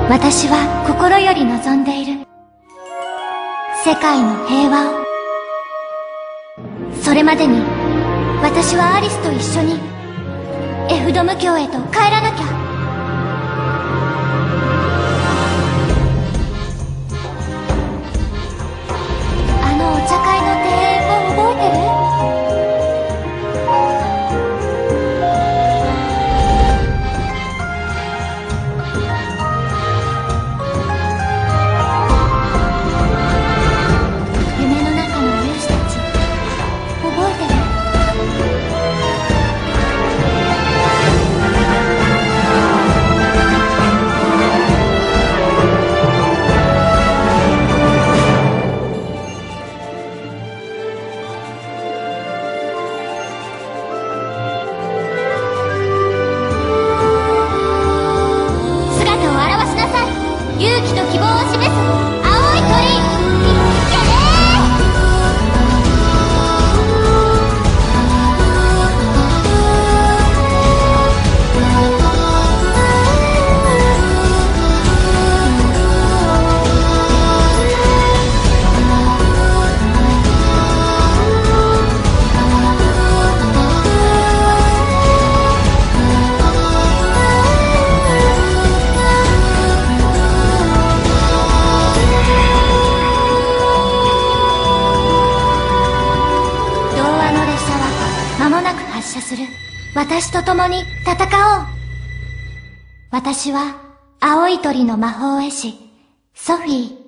私は心より望んでいる。世界の平和を。それまでに、私はアリスと一緒に、エフドム教へと帰らなきゃ。あのお茶会の庭園を覚えてる？夢の中の勇士たち、覚えてる？姿を現しなさい。勇気と希望を示す青い鳥。いけね童話の列車は間もなく発車する。私と共に戦おう。私は青い鳥の魔法絵師、ソフィー。